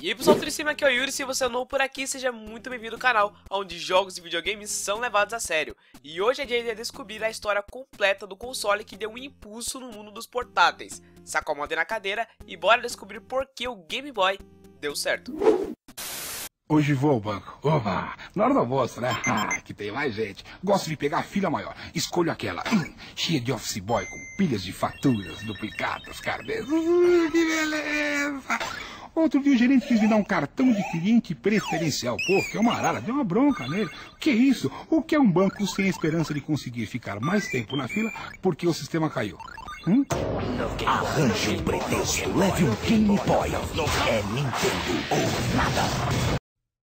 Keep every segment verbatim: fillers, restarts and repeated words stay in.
E aí pessoal, tudo em cima, aqui é o Yuri. Se você é novo por aqui, seja muito bem-vindo ao canal onde jogos e videogames são levados a sério. E hoje é dia de descobrir a história completa do console que deu um impulso no mundo dos portáteis. Se acomode na cadeira e bora descobrir por que o Game Boy deu certo. Hoje vou ao banco. Oba! Na hora do almoço, né? Ah, que tem mais gente. Gosto de pegar a fila maior. Escolho aquela hum, cheia de office boy com pilhas de faturas, duplicadas, carnês. Uh, que beleza! Outro dia o gerente quis me dar um cartão de cliente preferencial. Pô, que é uma arara, deu uma bronca nele. Que isso? O que é um banco sem a esperança de conseguir ficar mais tempo na fila porque o sistema caiu? Hum? Arranje um pretexto, leve um Game Boy. É Nintendo ou nada.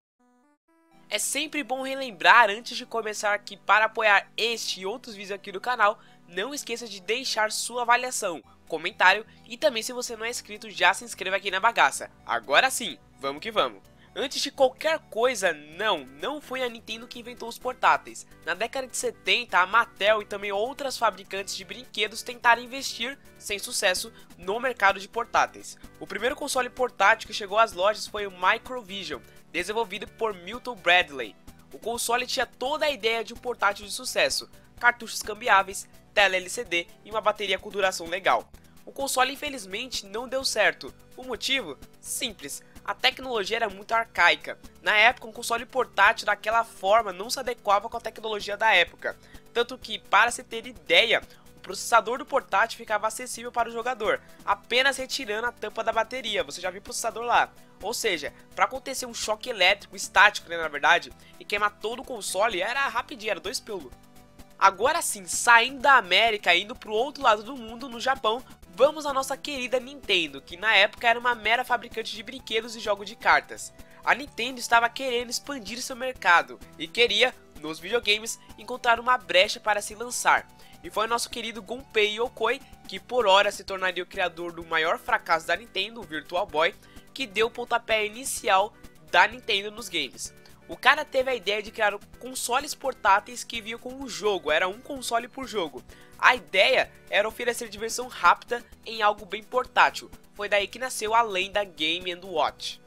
É sempre bom relembrar antes de começar que para apoiar este e outros vídeos aqui do canal, não esqueça de deixar sua avaliação, comentário e também, se você não é inscrito, já se inscreva aqui na bagaça. Agora sim, vamos que vamos! Antes de qualquer coisa, não, não foi a Nintendo que inventou os portáteis. Na década de setenta, a Mattel e também outras fabricantes de brinquedos tentaram investir, sem sucesso, no mercado de portáteis. O primeiro console portátil que chegou às lojas foi o Microvision, desenvolvido por Milton Bradley. O console tinha toda a ideia de um portátil de sucesso, cartuchos cambiáveis, tela L C D e uma bateria com duração legal. O console infelizmente não deu certo. O motivo? Simples. A tecnologia era muito arcaica. Na época, um console portátil daquela forma não se adequava com a tecnologia da época. Tanto que, para se ter ideia, o processador do portátil ficava acessível para o jogador, apenas retirando a tampa da bateria. Você já viu o processador lá. Ou seja, para acontecer um choque elétrico estático, né, na verdade, e queimar todo o console, era rapidinho, era dois pulos. Agora sim, saindo da América e indo para o outro lado do mundo, no Japão, vamos à nossa querida Nintendo, que na época era uma mera fabricante de brinquedos e jogos de cartas. A Nintendo estava querendo expandir seu mercado e queria, nos videogames, encontrar uma brecha para se lançar. E foi o nosso querido Gunpei Yokoi, que por hora se tornaria o criador do maior fracasso da Nintendo, o Virtual Boy, que deu o pontapé inicial da Nintendo nos games. O cara teve a ideia de criar consoles portáteis que vinham com um jogo, era um console por jogo. A ideia era oferecer diversão rápida em algo bem portátil. Foi daí que nasceu a lenda Game and Watch.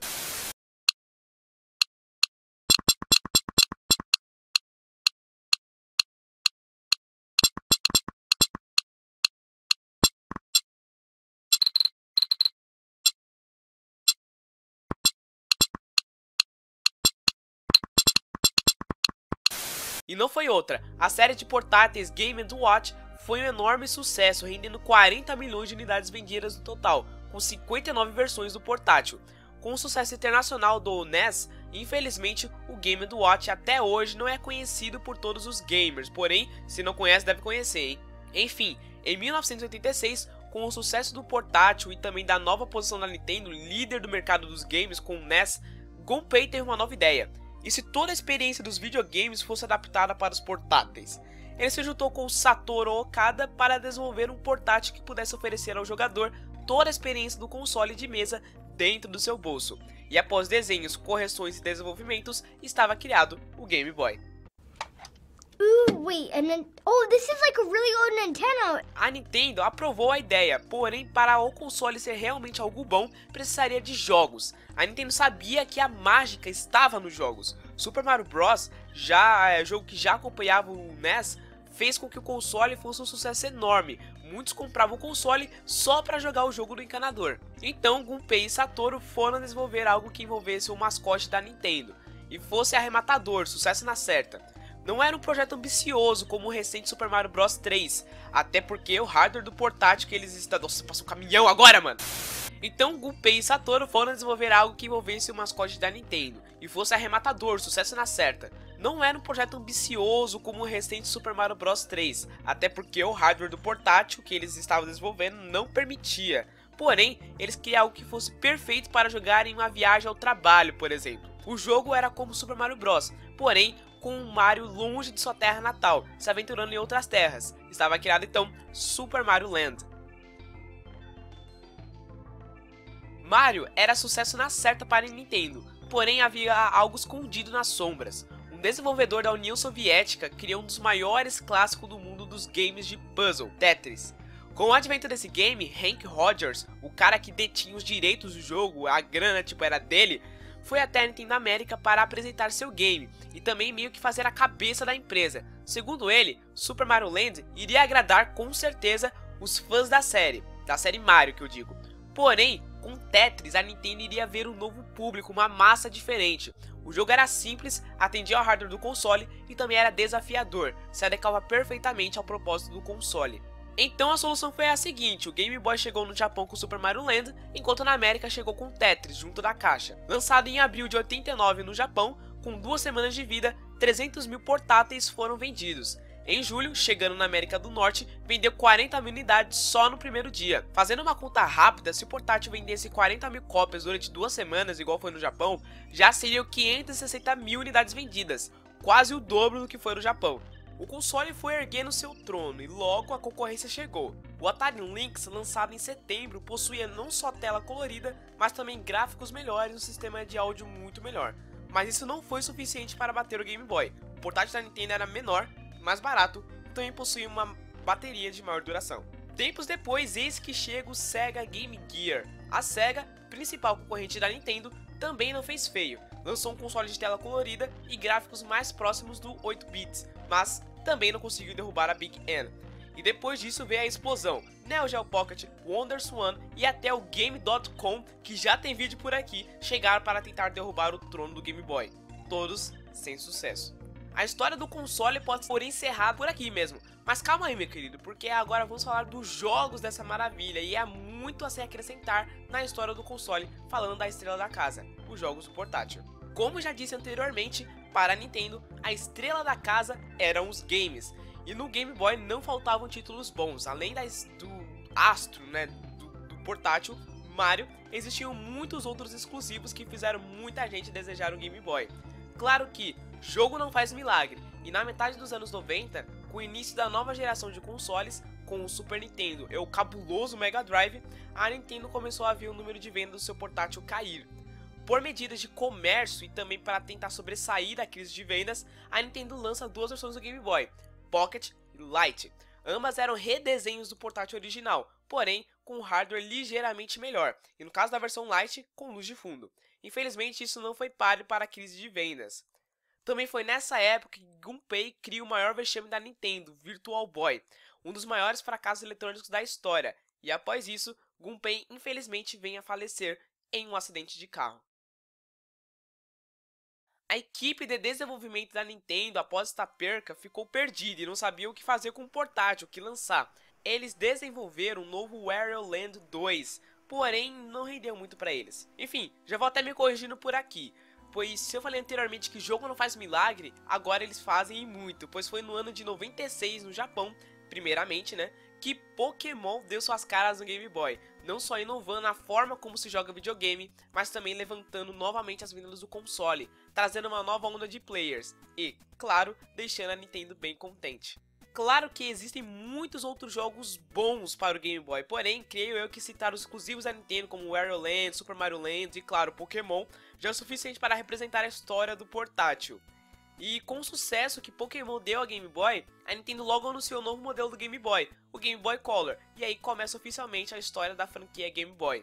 E não foi outra, a série de portáteis Game and Watch foi um enorme sucesso, rendendo quarenta milhões de unidades vendidas no total, com cinquenta e nove versões do portátil. Com o sucesso internacional do N E S, infelizmente o Game and Watch até hoje não é conhecido por todos os gamers, porém, se não conhece deve conhecer, hein? Enfim, em mil novecentos e oitenta e seis, com o sucesso do portátil e também da nova posição da Nintendo, líder do mercado dos games com o N E S, Gunpei teve uma nova ideia. E se toda a experiência dos videogames fosse adaptada para os portáteis? Ele se juntou com Satoru Okada para desenvolver um portátil que pudesse oferecer ao jogador toda a experiência do console de mesa dentro do seu bolso. E após desenhos, correções e desenvolvimentos, estava criado o Game Boy. Ooh, wait, and then, oh, this is like a really old Nintendo. A Nintendo aprovou a ideia, porém para o console ser realmente algo bom, precisaria de jogos. A Nintendo sabia que a mágica estava nos jogos. Super Mario Bros, já é jogo que já acompanhava o N E S, fez com que o console fosse um sucesso enorme. Muitos compravam o console só para jogar o jogo no encanador. Então Gunpei e Satoru foram desenvolver algo que envolvesse o mascote da Nintendo e fosse arrematador, sucesso na certa. Não era um projeto ambicioso como o recente Super Mario Bros três, até porque o hardware do portátil que eles estão... Nossa, passou um caminhão agora, mano! Então Gunpei e Satoru foram desenvolver algo que envolvesse o mascote da Nintendo e fosse arrematador, sucesso na certa. Não era um projeto ambicioso como o recente Super Mario Bros três, até porque o hardware do portátil que eles estavam desenvolvendo não permitia. Porém, eles queriam algo que fosse perfeito para jogar em uma viagem ao trabalho, por exemplo. O jogo era como Super Mario Bros, porém com o Mario longe de sua terra natal, se aventurando em outras terras. Estava criado então Super Mario Land. Mario era sucesso na certa para a Nintendo, porém havia algo escondido nas sombras. Um desenvolvedor da União Soviética criou um dos maiores clássicos do mundo dos games de puzzle, Tetris. Com o advento desse game, Hank Rogers, o cara que detinha os direitos do jogo, a grana tipo era dele, foi até a Nintendo América para apresentar seu game e também meio que fazer a cabeça da empresa. Segundo ele, Super Mario Land iria agradar com certeza os fãs da série, da série Mario que eu digo. Porém, com Tetris a Nintendo iria ver um novo público, uma massa diferente. O jogo era simples, atendia ao hardware do console e também era desafiador, se adequava perfeitamente ao propósito do console. Então a solução foi a seguinte, o Game Boy chegou no Japão com Super Mario Land, enquanto na América chegou com Tetris junto da caixa. Lançado em abril de oitenta e nove no Japão, com duas semanas de vida, trezentos mil portáteis foram vendidos. Em julho, chegando na América do Norte, vendeu quarenta mil unidades só no primeiro dia. Fazendo uma conta rápida, se o portátil vendesse quarenta mil cópias durante duas semanas, igual foi no Japão, já seriam quinhentas e sessenta mil unidades vendidas, quase o dobro do que foi no Japão. O console foi erguendo seu trono e logo a concorrência chegou. O Atari Lynx, lançado em setembro, possuía não só tela colorida, mas também gráficos melhores e um sistema de áudio muito melhor. Mas isso não foi suficiente para bater o Game Boy. O portátil da Nintendo era menor, mais barato e também possuía uma bateria de maior duração. Tempos depois, eis que chega o Sega Game Gear. A Sega, principal concorrente da Nintendo, também não fez feio. Lançou um console de tela colorida e gráficos mais próximos do oito bits, mas também não conseguiu derrubar a Big N. E depois disso veio a explosão. Neo Geo Pocket, WonderSwan e até o Game dot com, que já tem vídeo por aqui, chegaram para tentar derrubar o trono do Game Boy. Todos sem sucesso. A história do console pode ser encerrada por aqui mesmo. Mas calma aí, meu querido, porque agora vamos falar dos jogos dessa maravilha. E há muito a se acrescentar na história do console, falando da estrela da casa, os jogos do portátil. Como já disse anteriormente, para a Nintendo, a estrela da casa eram os games. E no Game Boy não faltavam títulos bons. Além das, do astro, né, do, do portátil, Mario, existiam muitos outros exclusivos que fizeram muita gente desejar um Game Boy. Claro que jogo não faz milagre. E na metade dos anos noventa, com o início da nova geração de consoles, com o Super Nintendo e o cabuloso Mega Drive, a Nintendo começou a ver o número de vendas do seu portátil cair. Por medidas de comércio e também para tentar sobressair da crise de vendas, a Nintendo lança duas versões do Game Boy, Pocket e Lite. Ambas eram redesenhos do portátil original, porém com um hardware ligeiramente melhor, e no caso da versão Lite, com luz de fundo. Infelizmente isso não foi páreo para a crise de vendas. Também foi nessa época que Gunpei cria o maior vexame da Nintendo, Virtual Boy, um dos maiores fracassos eletrônicos da história, e após isso, Gunpei infelizmente vem a falecer em um acidente de carro. A equipe de desenvolvimento da Nintendo, após esta perca, ficou perdida e não sabia o que fazer com o portátil, o que lançar. Eles desenvolveram um novo Wario Land dois, porém não rendeu muito para eles. Enfim, já vou até me corrigindo por aqui, pois se eu falei anteriormente que jogo não faz milagre, agora eles fazem e muito, pois foi no ano de noventa e seis no Japão, primeiramente, né, que Pokémon deu suas caras no Game Boy, não só inovando a forma como se joga videogame, mas também levantando novamente as vendas do console, trazendo uma nova onda de players e, claro, deixando a Nintendo bem contente. Claro que existem muitos outros jogos bons para o Game Boy, porém, creio eu que citar os exclusivos da Nintendo como Wario Land, Super Mario Land e, claro, Pokémon, já é o suficiente para representar a história do portátil. E com o sucesso que Pokémon deu ao Game Boy, a Nintendo logo anunciou o novo modelo do Game Boy, o Game Boy Color, e aí começa oficialmente a história da franquia Game Boy.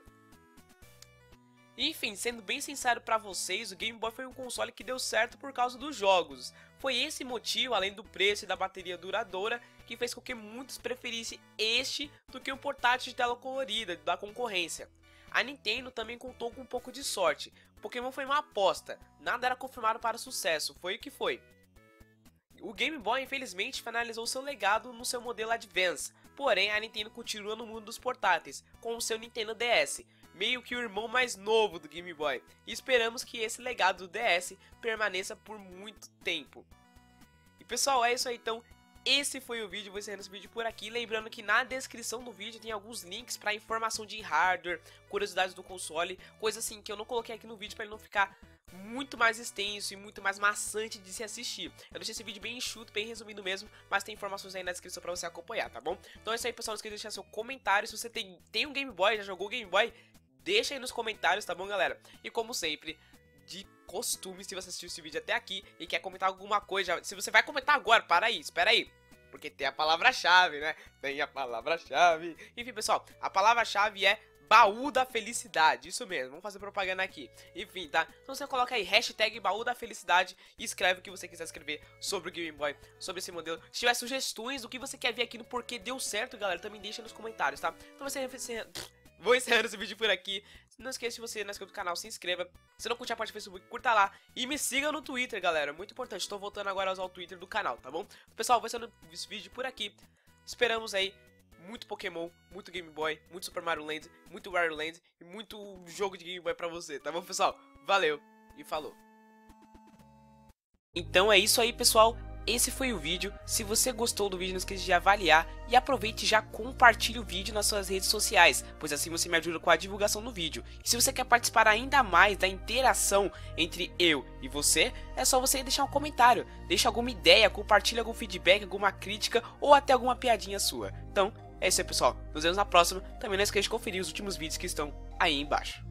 Enfim, sendo bem sincero pra vocês, o Game Boy foi um console que deu certo por causa dos jogos. Foi esse motivo, além do preço e da bateria duradoura, que fez com que muitos preferissem este do que um portátil de tela colorida da concorrência. A Nintendo também contou com um pouco de sorte. Pokémon foi uma aposta, nada era confirmado para sucesso, foi o que foi. O Game Boy infelizmente finalizou seu legado no seu modelo Advance, porém a Nintendo continua no mundo dos portáteis, com o seu Nintendo D S, meio que o irmão mais novo do Game Boy, e esperamos que esse legado do D S permaneça por muito tempo. E pessoal, é isso aí então. Esse foi o vídeo, vou encerrando esse vídeo por aqui, lembrando que na descrição do vídeo tem alguns links para informação de hardware, curiosidades do console, coisa assim que eu não coloquei aqui no vídeo para ele não ficar muito mais extenso e muito mais maçante de se assistir. Eu deixei esse vídeo bem enxuto, bem resumido mesmo, mas tem informações aí na descrição para você acompanhar, tá bom? Então é isso aí, pessoal, não esqueça de deixar seu comentário, se você tem, tem um Game Boy, já jogou Game Boy, deixa aí nos comentários, tá bom, galera? E como sempre, de costume, se você assistiu esse vídeo até aqui e quer comentar alguma coisa, se você vai comentar agora, para aí, espera aí. porque tem a palavra-chave, né? Tem a palavra-chave. Enfim, pessoal, a palavra-chave é baú da felicidade, isso mesmo, vamos fazer propaganda aqui. Enfim, tá? Então você coloca aí hashtag baú da felicidade e escreve o que você quiser escrever sobre o Game Boy, sobre esse modelo. Se tiver sugestões do que você quer ver aqui no porquê deu certo, galera, também deixa nos comentários, tá? Então você vou encerrando esse vídeo por aqui. Não esqueça, se você não é inscrito no canal, se inscreva. Se não curte a parte do Facebook, curta lá. E me siga no Twitter, galera, muito importante. Estou voltando agora a usar o Twitter do canal, tá bom? Pessoal, vou encerrando esse vídeo por aqui. Esperamos aí muito Pokémon, muito Game Boy, muito Super Mario Land, muito Wario Land e muito jogo de Game Boy pra você, tá bom, pessoal? Valeu e falou! Então é isso aí, pessoal. Esse foi o vídeo. Se você gostou do vídeo, não esqueça de avaliar e aproveite e já compartilhe o vídeo nas suas redes sociais, pois assim você me ajuda com a divulgação do vídeo. E se você quer participar ainda mais da interação entre eu e você, é só você deixar um comentário, deixa alguma ideia, compartilha algum feedback, alguma crítica ou até alguma piadinha sua. Então, é isso aí, pessoal. Nos vemos na próxima. Também não esqueça de conferir os últimos vídeos que estão aí embaixo.